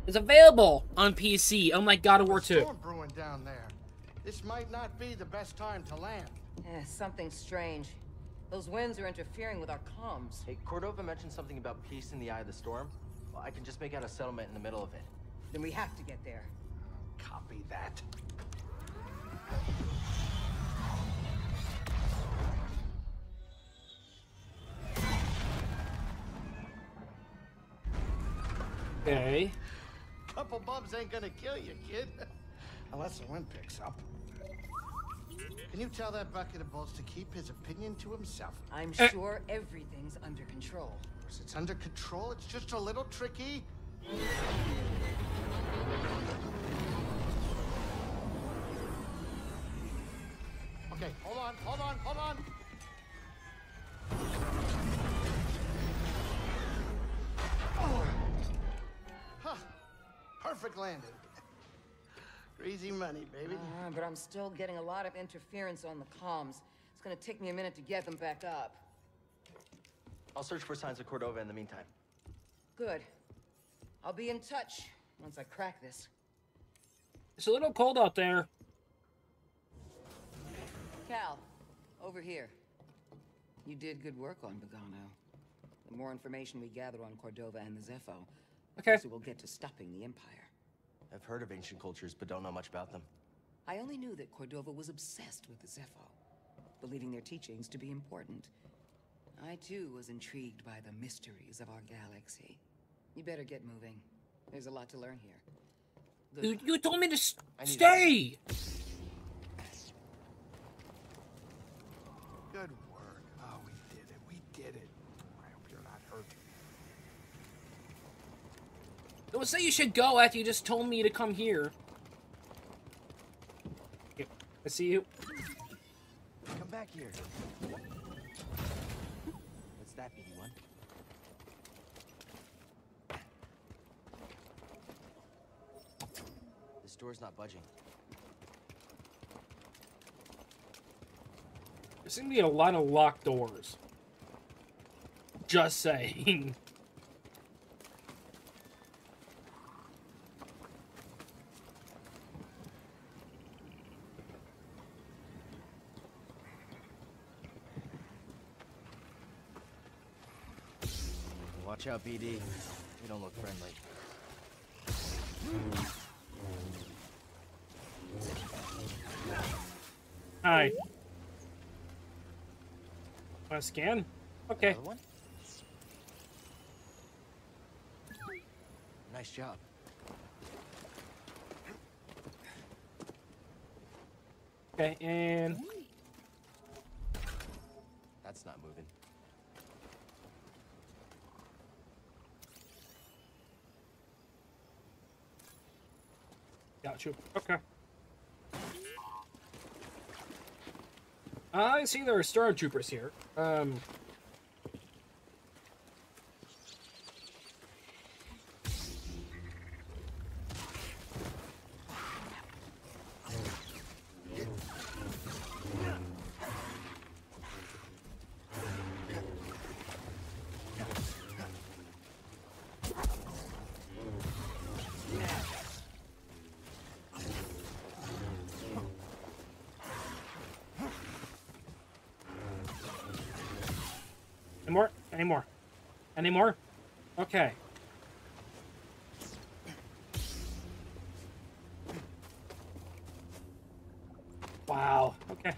is available on PC, unlike God of War 2. Storm brewing down there. This might not be the best time to land. Something strange. Those winds are interfering with our comms. Hey, Cordova mentioned something about peace in the eye of the storm. Well, I can just make out a settlement in the middle of it. Then we have to get there. Copy that. Okay. Couple bumps ain't gonna kill you, kid. Unless the wind picks up. Can you tell that bucket of balls to keep his opinion to himself? I'm sure everything's under control. Of course, it's under control. It's just a little tricky. Okay, hold on. Huh. Perfect landing. Easy money, baby. But I'm still getting a lot of interference on the comms. It's gonna take me a minute to get them back up. I'll search for signs of Cordova in the meantime. Good. I'll be in touch once I crack this. It's a little cold out there. Cal, over here. You did good work on Bogano. The more information we gather on Cordova and the Zepho, the Okay. closer we'll get to stopping the Empire. I've heard of ancient cultures, but don't know much about them. I only knew that Cordova was obsessed with the Zepho, believing their teachings to be important. I too was intrigued by the mysteries of our galaxy. You better get moving. There's a lot to learn here. Good. You told me to stay! Good work. Oh, we did it. I hope you're not hurt. Don't say you should go after you just told me to come here. Okay, I see you. Come back here. What's that, BD-1? This door's not budging. There's gonna be a lot of locked doors. Just saying. Watch out, BD. You don't look friendly. Hi. Want to scan? Okay. Another one? Nice job. Okay, and That's not moving. got you. Okay. I see there are stormtroopers here. Any more? Okay. Wow. Okay.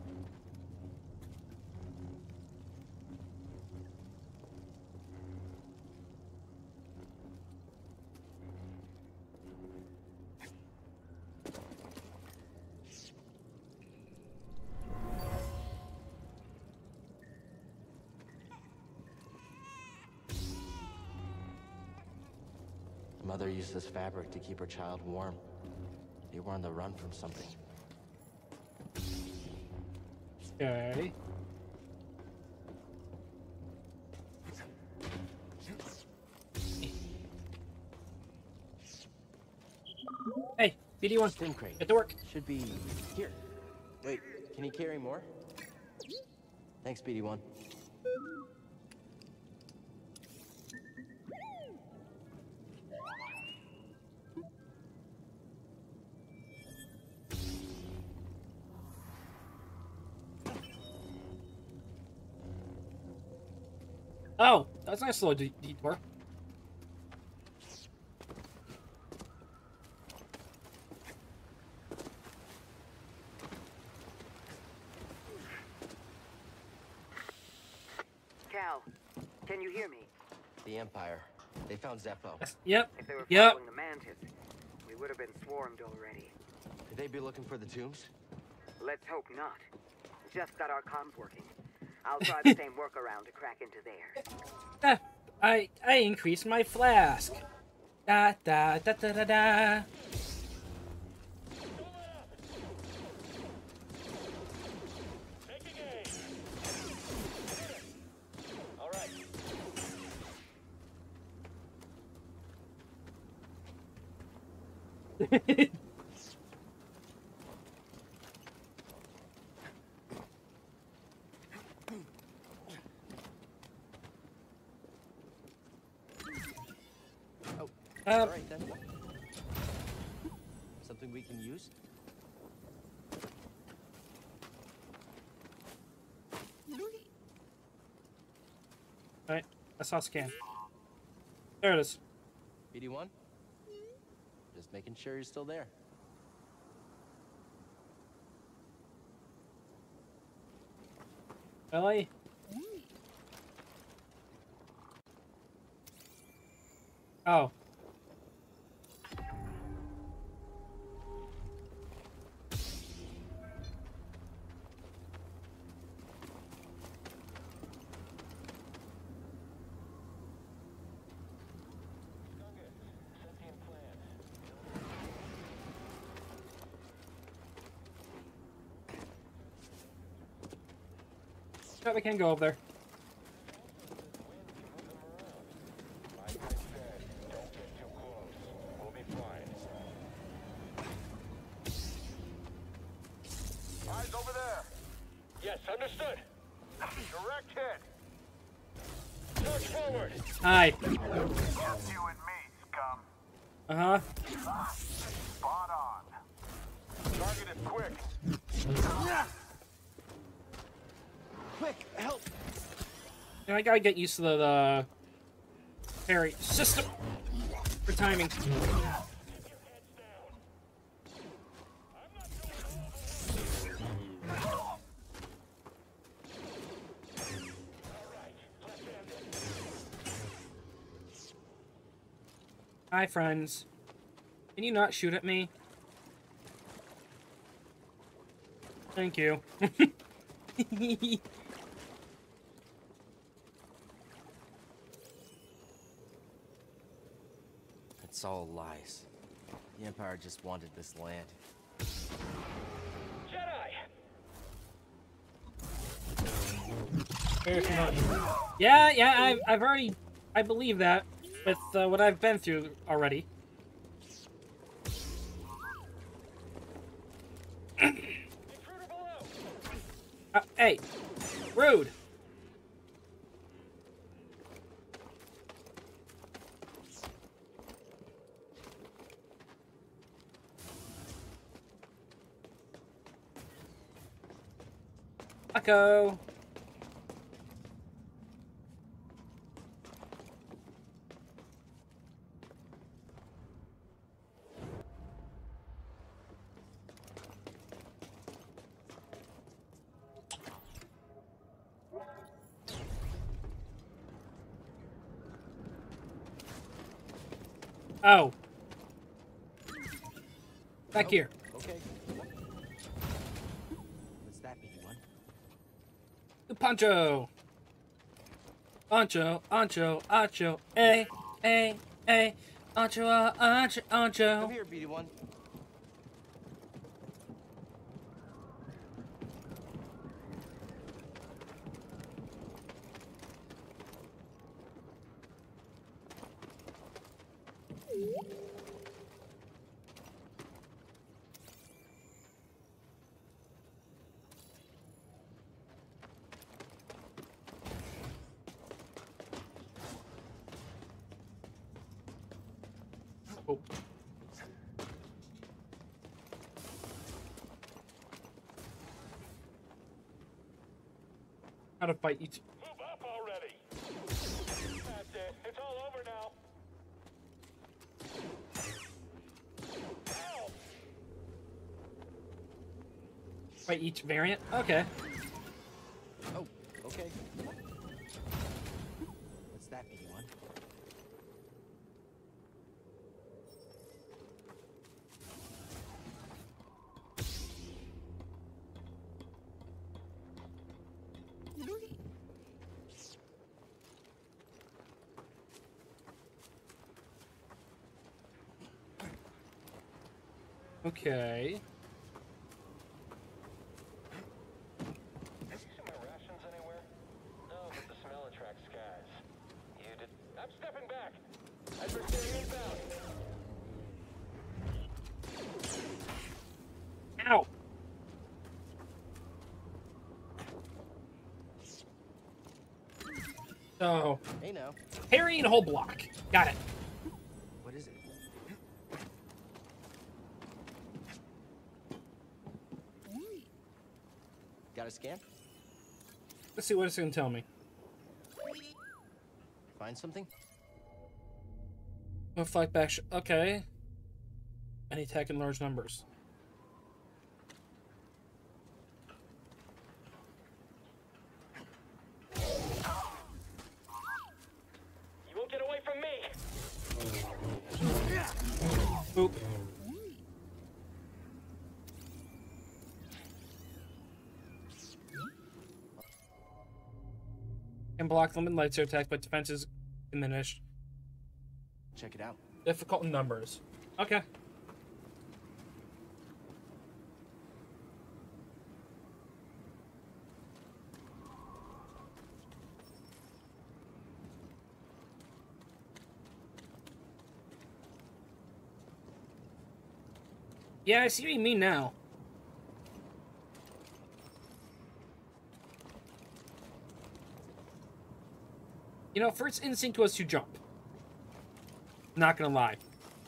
Mother used this fabric to keep her child warm. They were on the run from something. Okay. Hey, BD-1, Stim crate. get to work. Should be here. Wait, can you carry more? Thanks, BD-1. Oh, that's a nice little detour. Cal, can you hear me? The Empire. They found Zepho. Yep. If they were Yep. following the Mantis, we would have been swarmed already. Could they be looking for the tombs? Let's hope not. Just got our comms working. I'll try the same workaround to crack into theirs. I increased my flask. Da da da da da da. All right. All right then. Something we can use? Alright, I saw a scan. There it is. BD1? Just making sure you're still there. Really? Oh. Yep, we can go over there. Like I said, don't get too close. We'll be fine. Eyes over there. Yes, understood. Direct hit. Charge forward. Hi. Just you and me, scum. Uh-huh. Spot on. Target is quick. Quick, help! I gotta get used to the parry system for timing. Hi, friends. Can you not shoot at me? Thank you. It's all lies. The Empire just wanted this land. Jedi. Yeah, I've already, I believe that with what I've been through already. Intruder below. Hey, rude. Echo. Oh. Back here. Okay. What's that, BD1? Pancho. Ancho, Ancho, Ancho, eh, eh, eh, Ancho, Ancho, Come Ancho. here, BD1. Oh. How to fight you two. Move up already. By each variant? Okay. Oh, okay. What's that, 81? Okay. Have you seen my rations anywhere? No, but the smell attracts skies. You did. I'm stepping back. Adversary inbound. Ow! So, Hey now. parry and hold block. Got it. What is it? Got a scan? Let's see what it's gonna tell me. Find something? No fight back. Okay. Any attack in large numbers. You won't get away from me. Boop. Can block limit lights or attack, but defense is diminished. Check it out. Difficult in numbers. Okay. Yeah, I see what you mean now. You know, first instinct was to jump. Not gonna lie.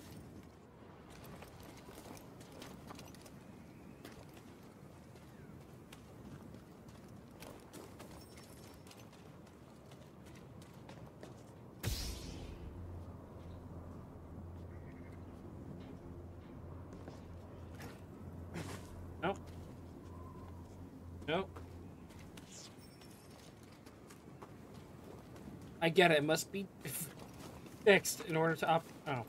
Nope. Nope. I get it. It must be fixed in order to Oh.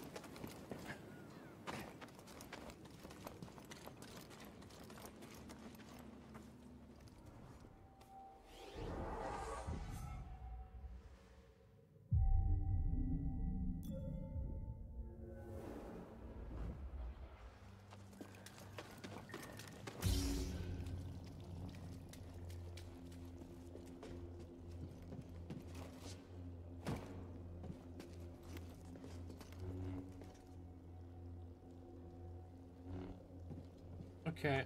Okay,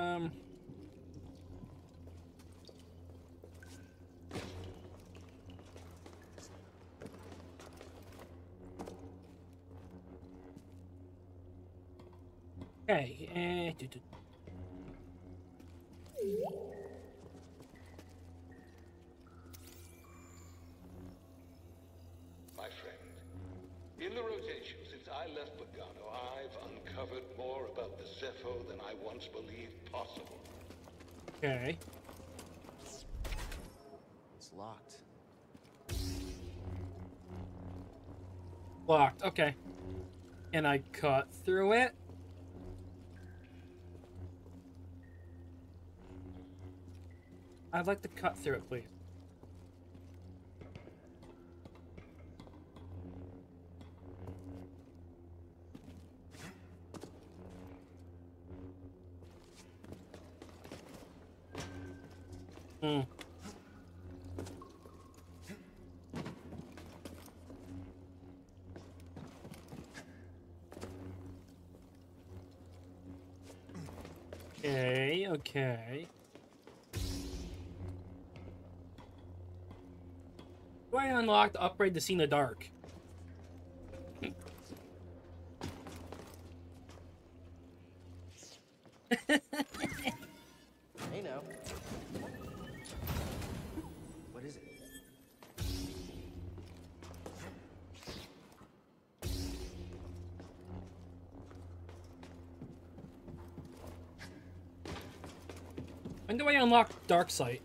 Okay, My friend, in the rotation since I left Bogano, I've uncovered more about the Zepho than I once believed possible. Okay. It's locked. Locked. Okay. Can I cut through it? I'd like to cut through it, please. Hmm. Okay, okay. Do I unlock to upgrade to see in the dark? Hey now. What is it? When do I unlock Darksight?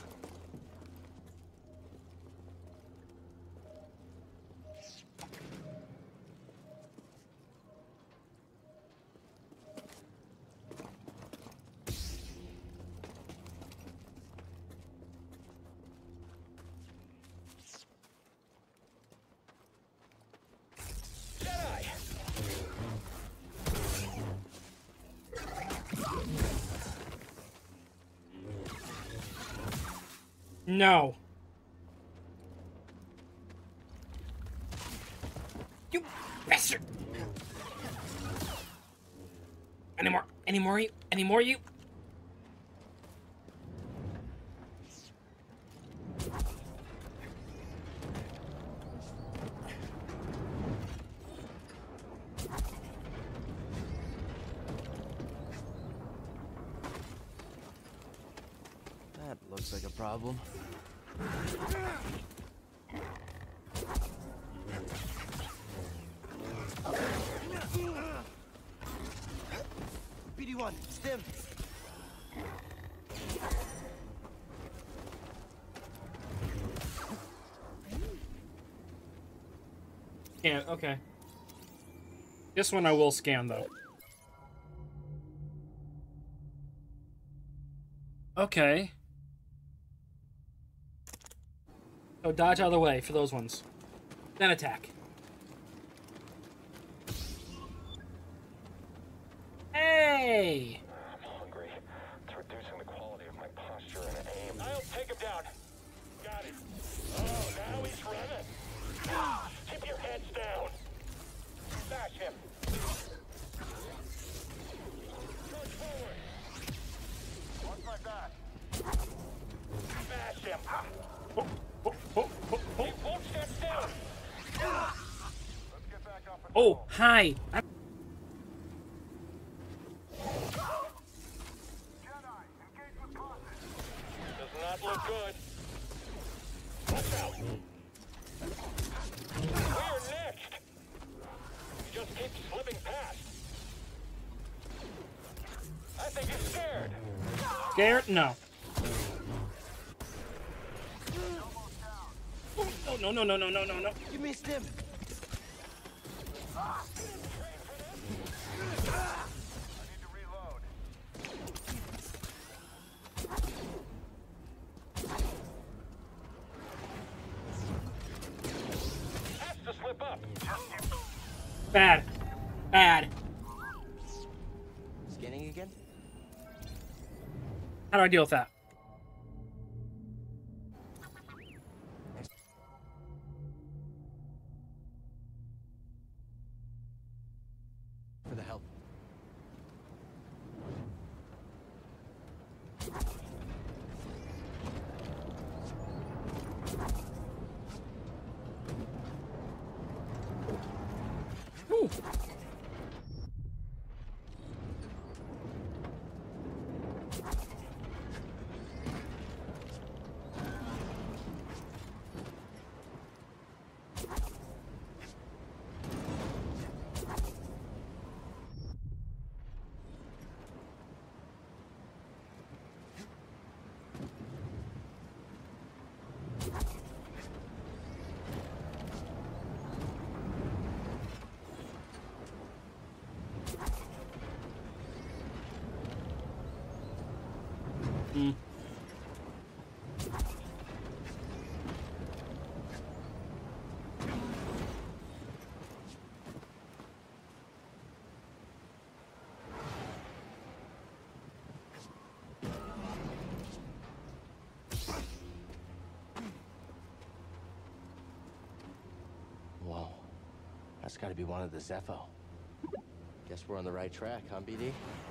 No. You bastard! Any more you? That looks like a problem. BD1, stim. Scan, okay. This one I will scan, though. Okay. So dodge out of the way for those ones. Then attack. Hey! I'm hungry. It's reducing the quality of my posture and aim. I'll take him down. Got it. Oh, now he's running. Keep your heads down. Smash him. Charge forward. Watch my back. Smash him. He won't stand still. Let's get back up and Oh, hi! does not look good. Watch out. We're next. He just keeps slipping past. I think he's scared. Scared? No. No, no, no, no, no, no, no. Give me a stim. I need to reload. Has to slip up. Bad. Bad. Scanning again? How do I deal with that? For the help. Ooh. Mm. Whoa. That's gotta be one of the Zepho. Guess we're on the right track, huh, BD?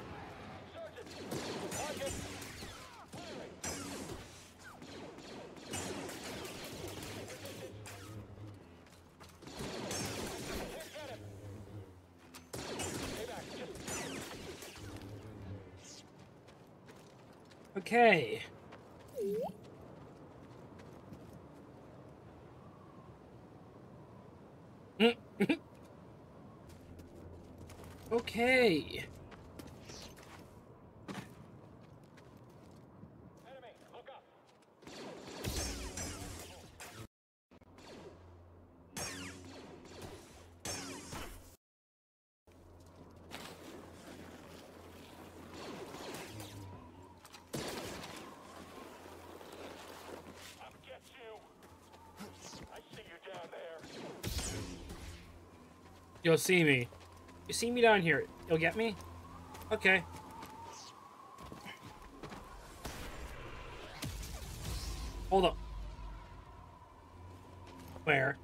Okay. Okay. You'll see me. You see me down here. You'll get me? Okay. Hold up. Where?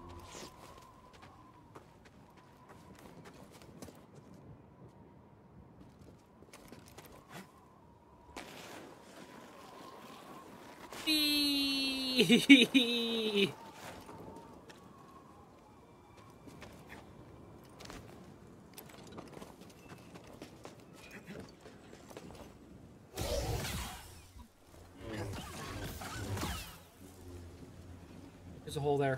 Eee! There's a hole there.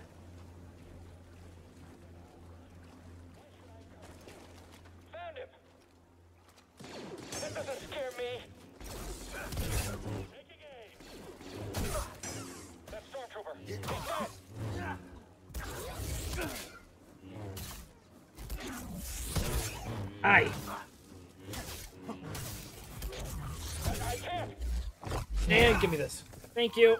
Found him. That doesn't scare me. Taking aim. That stormtrooper. He's dead. Aye. I can't. And give me this. Thank you.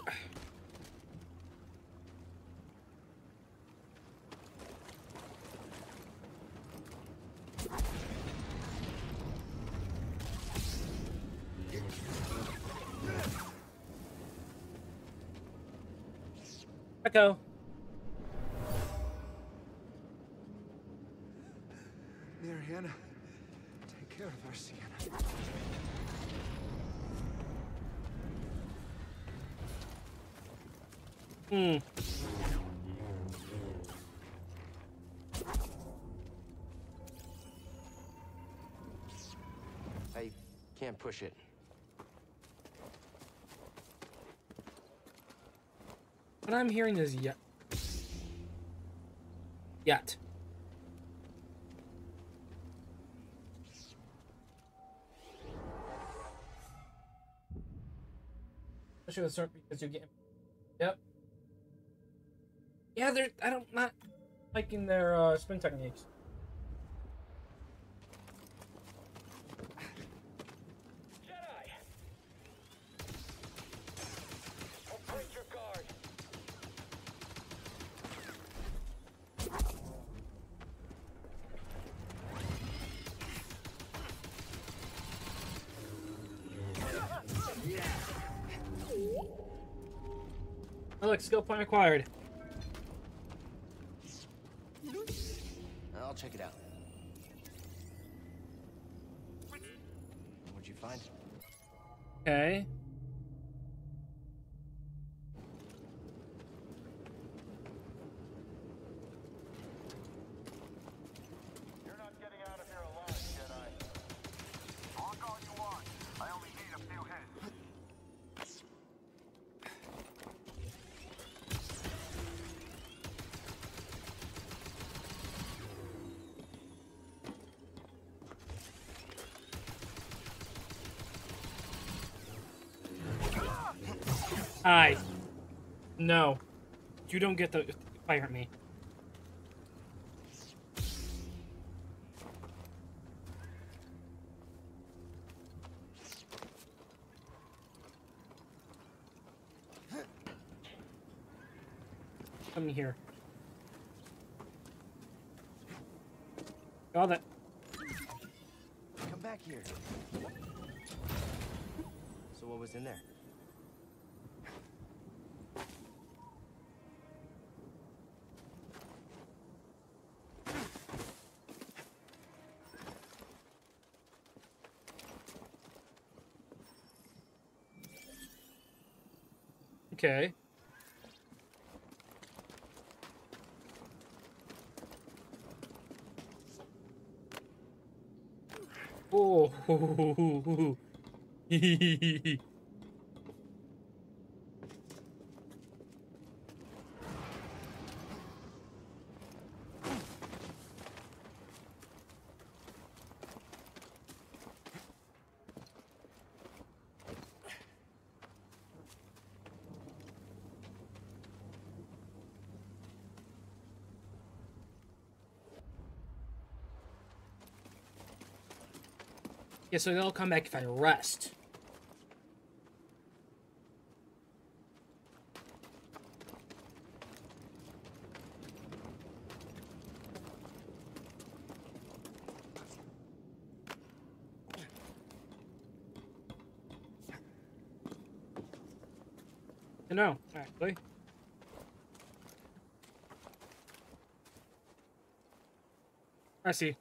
Echo. Mariana, take care of her, Sienna. Hmm. I can't push it. What I'm hearing is yet. Yet. Especially with certain because you get. Yep. Yeah, they're. I don't not liking their spin techniques. Jedi. Don't break your guard. Oh, look, skill point acquired. I'll check it out. What'd you find? Okay. You're not getting out of here alive, Jedi. Talk all you want. I only need a few hits. Aye. No. You don't get to fire at me. Come here. Got it. Come back here. So what was in there? Okay. Oh. Yeah, so they'll come back if I rest. know, actually. I see.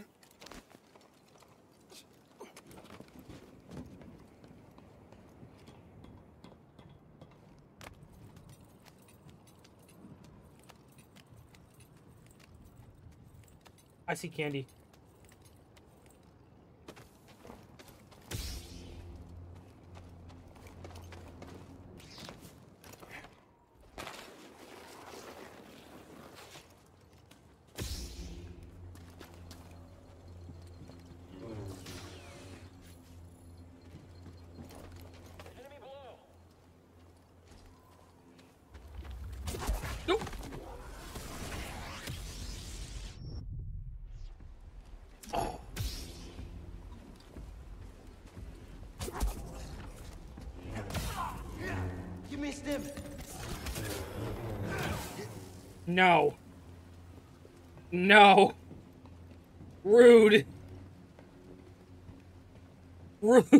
I see candy. Enemy below. Nope. You missed him. No. No. Rude. Rude.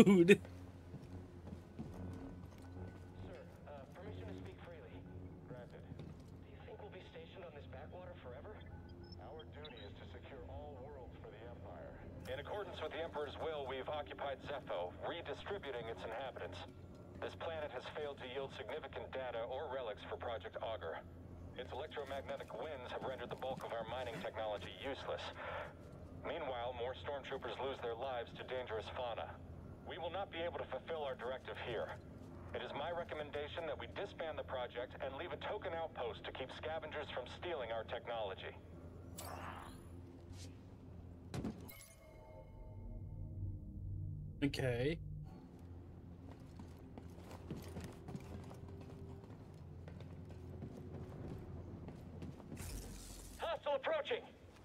Sir, permission to speak freely. Granted. Do you think we'll be stationed on this backwater forever? Our duty is to secure all worlds for the Empire. In accordance with the Emperor's will, we've occupied Zepho, redistributing its inhabitants. This planet has failed to yield significant data or relics for Project Augur. Its electromagnetic winds have rendered the bulk of our mining technology useless. Meanwhile, more stormtroopers lose their lives to dangerous fauna. We will not be able to fulfill our directive here. It is my recommendation that we disband the project and leave a token outpost to keep scavengers from stealing our technology. Okay. Hostile approaching!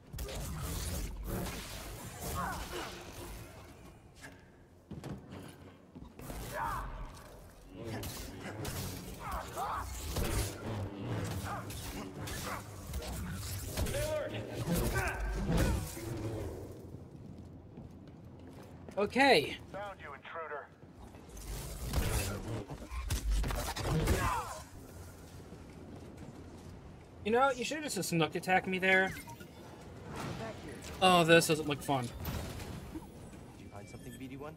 Stay alert! Okay. Found you, intruder. You know, you should have just snook attacked me there. Oh, this doesn't look fun. Did you find something, BD-1?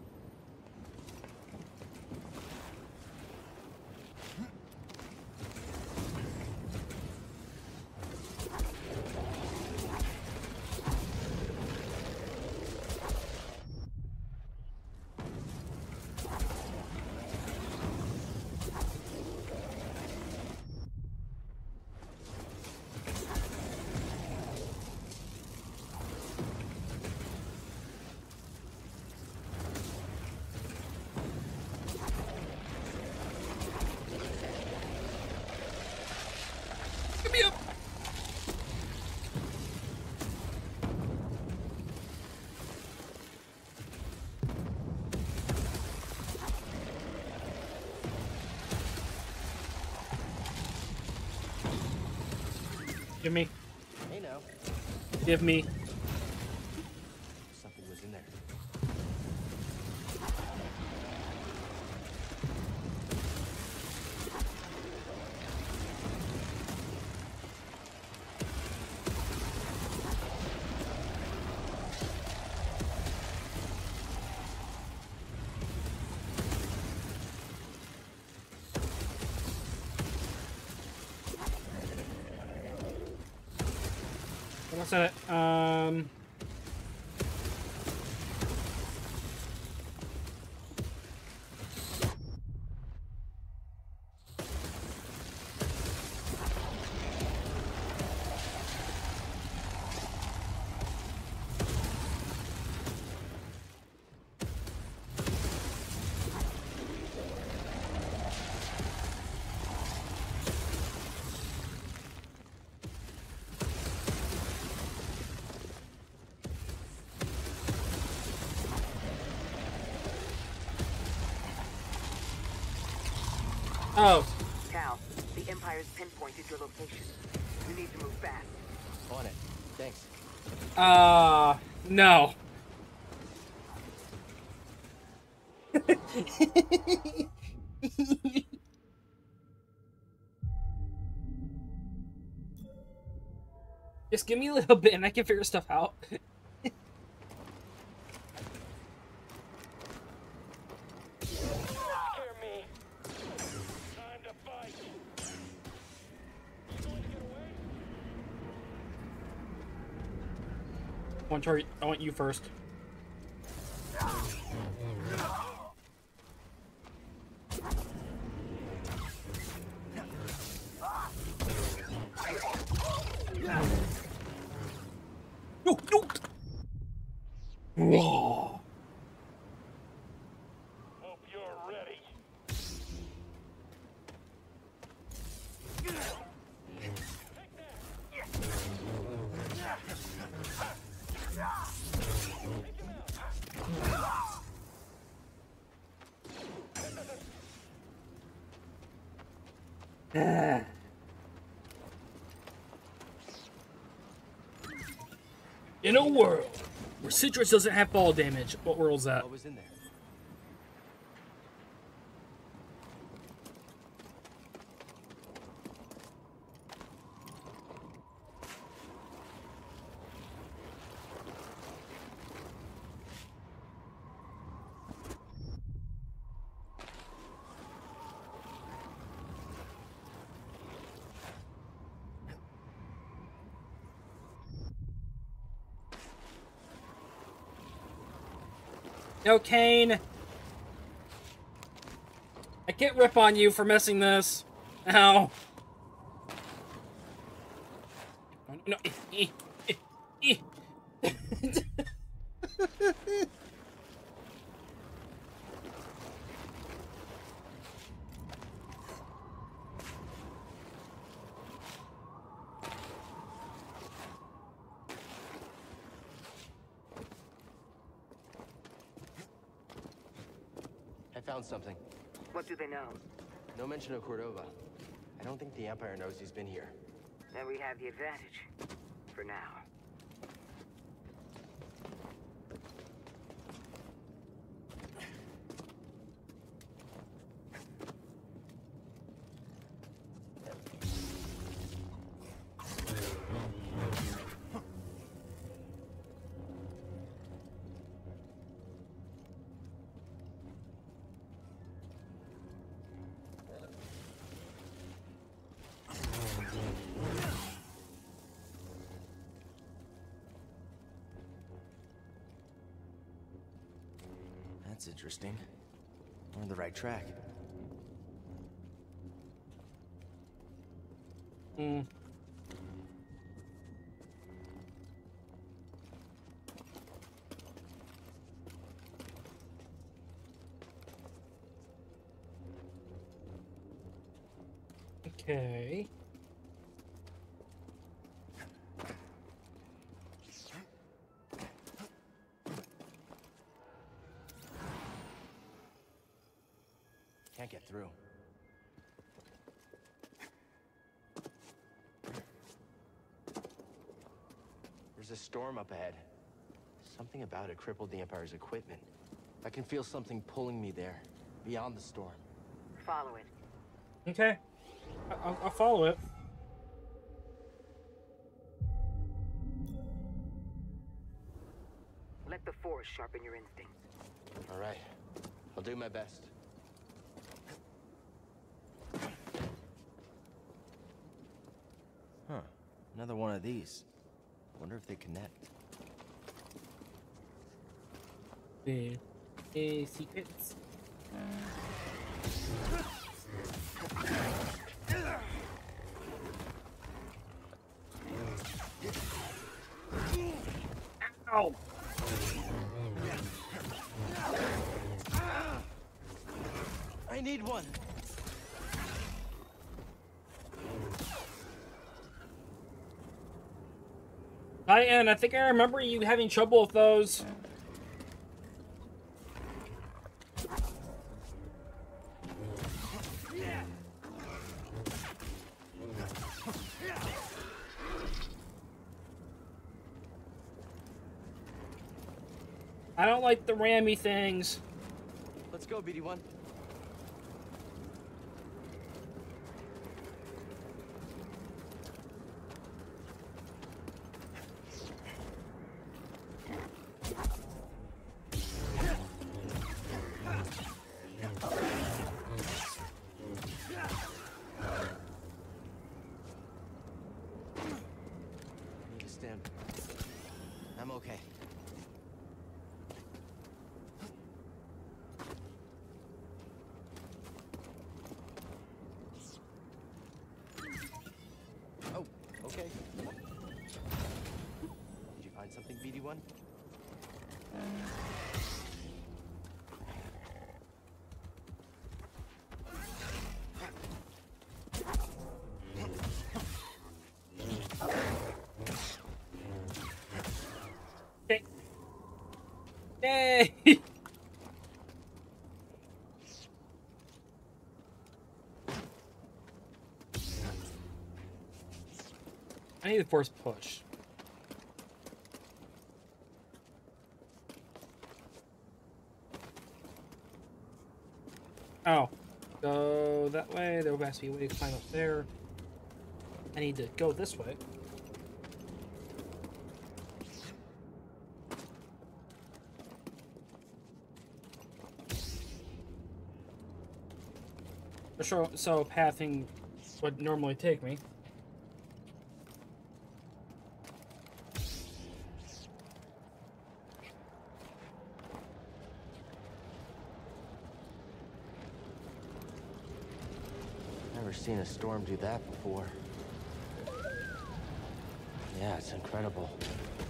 Give me up. Give me. Hey now. Give me. Something was in there. What's that? Oh. Cal, the Empire's pinpointed your location. You need to move fast. On it. Thanks. No. Just give me a little bit and I can figure stuff out. Scare me. Time to fight. You going to get away? I want you first. No, no. Whoa. Hope you're ready. In a world where Citrus doesn't have fall damage, what world's that? What was in there? No, Kane. I can't rip on you for missing this. Ow. No. I found something. What do they know? No mention of Cordova. I don't think the Empire knows he's been here. Then we have the advantage. For now. That's interesting. We're on the right track. Hmm. Okay. Can't get through. There's a storm up ahead. Something about it crippled the Empire's equipment. I can feel something pulling me there, beyond the storm. Follow it. Okay. I'll follow it. Let the Force sharpen your instincts. All right. I'll do my best. Huh. Another one of these. Wonder if they connect. The secrets. Ow! I need one. Hi, Ann. I think I remember you having trouble with those. I don't like the rammy things. Let's go, BD-1. I'm okay. Oh, okay. Did you find something, BD1? Okay. Yay! I need to force push. Oh. Go that way. There has to be a way to climb up there. I need to go this way. So pathing would normally take me. Never seen a storm do that before. Yeah, it's incredible.